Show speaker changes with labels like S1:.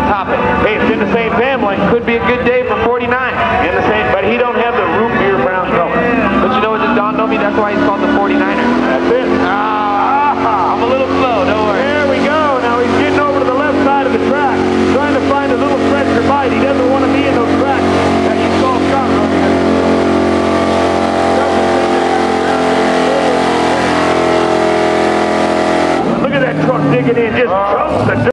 S1: top it.
S2: Hey, it's in the same family.
S1: Could be a good day for 49.
S2: In the same, but he don't have the root beer brown color.
S1: But you know what just dawned on me? That's why he's called the 49er.
S2: That's it.
S1: I'm a little slow, don't worry.
S2: There we go. Now he's getting over to the left side of the track, trying to find a little stretch or bite. He doesn't want to be in those tracks that you saw Scott running in. Look at that truck digging in, just chunks of dirt.